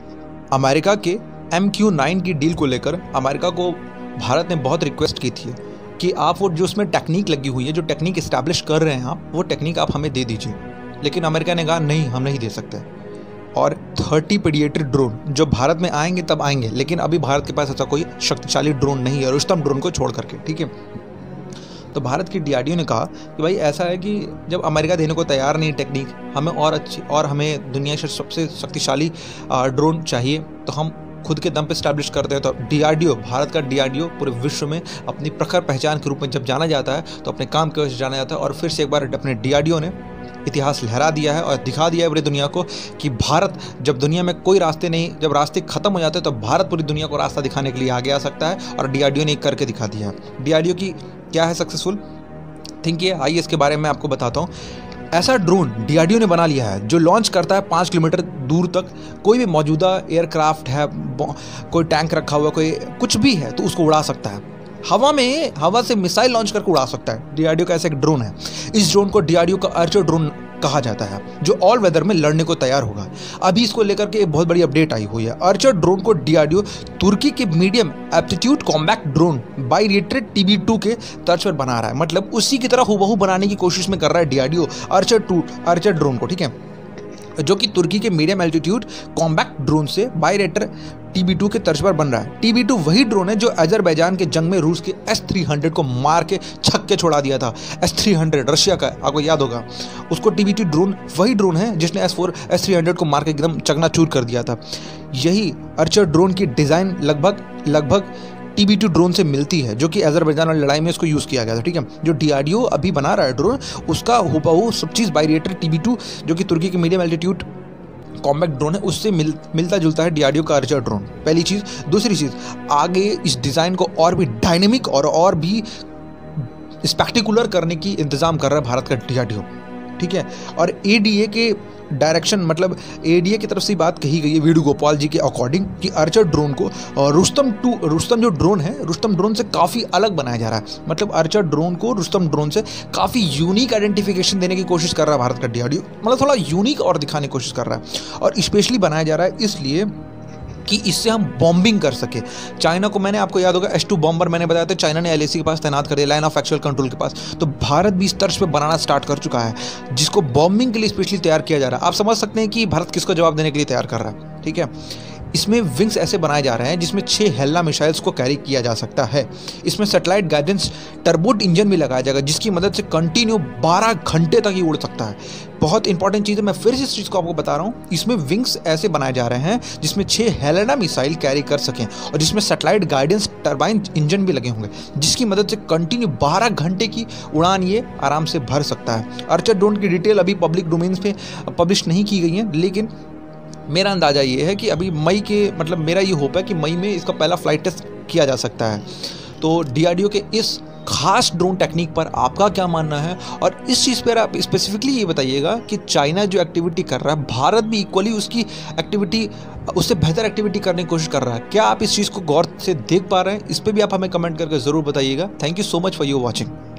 America के MQ-9 की deal को लेकर अमेरिका को भारत ने बहुत रिक्वेस्ट की थी कि आप वो जो उसमें टेक्निक लगी हुई है, जो टेक्निक इस्टेब्लिश कर रहे हैं आप, वो टेक्निक आप हमें दे दीजिए। लेकिन अमेरिका ने कहा नहीं, हम नहीं दे सकते। और 30 प्रीडेटर ड्रोन जो भारत में आएंगे तब आएंगे, लेकिन अभी भारत के पास ऐसा कोई शक्तिशाली ड्रोन नहीं है, रुस्तम ड्रोन को छोड़ करके, ठीक है। तो भारत की DRDO ने कहा कि भाई ऐसा है कि जब अमेरिका देने को तैयार नहीं टेक्निक, हमें और अच्छी और हमें दुनिया से सबसे शक्तिशाली ड्रोन चाहिए, तो हम खुद के दम पे स्टैब्लिश करते हैं। तो DRDO, भारत का DRDO पूरे विश्व में अपनी प्रखर पहचान के रूप में जब जाना जाता है तो अपने काम की वजह से जाना जाता है। और फिर से एक बार अपने DRDO ने इतिहास लहरा दिया है और दिखा दिया है पूरी दुनिया को कि भारत, जब दुनिया में कोई रास्ते नहीं, जब रास्ते खत्म हो जाते हैं तो भारत पूरी दुनिया को रास्ता दिखाने के लिए आगे आ सकता है। और DRDO ने करके दिखा दिया है। DRDO की क्या है सक्सेसफुल थिंकिंग है, आइए इसके बारे में आपको बताता हूँ। ऐसा ड्रोन DRDO ने बना लिया है जो लॉन्च करता है 5 किलोमीटर दूर तक। कोई भी मौजूदा एयरक्राफ्ट है, कोई टैंक रखा हुआ, कोई कुछ भी है, तो उसको उड़ा सकता है। हवा से मिसाइल लॉन्च करके उड़ा सकता है। DRDO का ऐसा एक ड्रोन है। इस ड्रोन को DRDO का आर्चर ड्रोन कहा जाता है, जो ऑल वेदर में लड़ने को तैयार होगा। अभी इसको लेकर के एक बहुत बड़ी अपडेट आई हुई है। आर्चर ड्रोन को DRDO तुर्की के medium altitude combat drone Bayraktar TB2 के तर्ज पर बना रहा है। मतलब उसी की तरह हूबहू बनाने की कोशिश में कर रहा है DRDO आर्चर ड्रोन को, ठीक है, जो कि तुर्की के मीडियम एल्टीट्यूड कॉम्बैट ड्रोन से बाईरेटर TB2 के तर्ज पर बन रहा है। TB2 वही ड्रोन है जो अजरबैजान के जंग में रूस के S-300 को मार के छक्के छोड़ा दिया था। S-300 रशिया का, आपको याद होगा। उसको TB2 ड्रोन वही ड्रोन है जिसने S-300 को मार के एकदम चकनाचूर कर दिया था। यही आर्चर ड्रोन की डिज़ाइन लगभग TB2 ड्रोन से मिलती है, जो कि अजरबैजान वाली लड़ाई में इसको यूज़ किया गया था, ठीक है। जो DRDO अभी बना रहा है ड्रोन, उसका हूबहू सब चीज़ बाईरेटर TB2, जो कि तुर्की के मीडियम एल्टीट्यूड कॉम्बैट ड्रोन है, उससे मिलता जुलता है DRDO का आर्चर ड्रोन। पहली चीज़। दूसरी चीज़, आगे इस डिज़ाइन को और भी डायनेमिक और भी स्पेक्टिकुलर करने की इंतज़ाम कर रहा है भारत का DRDO, ठीक है। और ADA के डायरेक्शन, मतलब ADA की तरफ से बात कही गई है वेणुगोपाल जी के अकॉर्डिंग कि आर्चर ड्रोन को रुस्तम जो ड्रोन है, रुस्तम ड्रोन से काफ़ी अलग बनाया जा रहा है। मतलब आर्चर ड्रोन को रुस्तम ड्रोन से काफ़ी यूनिक आइडेंटिफिकेशन देने की कोशिश कर रहा है भारत का DRDO। मतलब थोड़ा यूनिक और दिखाने की कोशिश कर रहा है। और स्पेशली बनाया जा रहा है इसलिए कि इससे हम बॉम्बिंग कर सके। चाइना को, मैंने आपको याद होगा S-2 बॉम्बर मैंने बताया था, चाइना ने LAC के पास तैनात कर दिया, लाइन ऑफ एक्चुअल कंट्रोल के पास। तो भारत भी इस तर्ज पे बनाना स्टार्ट कर चुका है, जिसको बॉम्बिंग के लिए स्पेशली तैयार किया जा रहा है। आप समझ सकते हैं कि भारत किसको जवाब देने के लिए तैयार कर रहा है, ठीक है। इसमें विंग्स ऐसे बनाए जा रहे हैं जिसमें 6 हेल्ला मिसाइल्स को कैरी किया जा सकता है। इसमें सैटेलाइट गाइडेंस टर्बोट इंजन भी लगाया जाएगा, जिसकी मदद से कंटिन्यू 12 घंटे तक ही उड़ सकता है। बहुत इंपॉर्टेंट चीज़ है, मैं फिर से इस चीज़ को आपको बता रहा हूँ। इसमें विंग्स ऐसे बनाए जा रहे हैं जिसमें 6 हेलेना मिसाइल कैरी कर सकें, और जिसमें सैटेलाइट गाइडेंस टर्बाइन इंजन भी लगे होंगे, जिसकी मदद से कंटिन्यू 12 घंटे की उड़ान ये आराम से भर सकता है। आर्चर ड्रोन की डिटेल अभी पब्लिक डोमेन्स पे पब्लिश नहीं की गई है, लेकिन मेरा अंदाज़ा ये है कि अभी मई के, मतलब मेरा ये होप है कि मई में इसका पहला फ्लाइट टेस्ट किया जा सकता है। तो DRDO के इस खास ड्रोन टेक्निक पर आपका क्या मानना है? और इस चीज़ पर आप स्पेसिफिकली ये बताइएगा कि चाइना जो एक्टिविटी कर रहा है, भारत भी इक्वली उसकी एक्टिविटी, उससे बेहतर एक्टिविटी करने की कोशिश कर रहा है। क्या आप इस चीज़ को गौर से देख पा रहे हैं? इस पर भी आप हमें कमेंट करके ज़रूर बताइएगा। Thank you so much for your watching.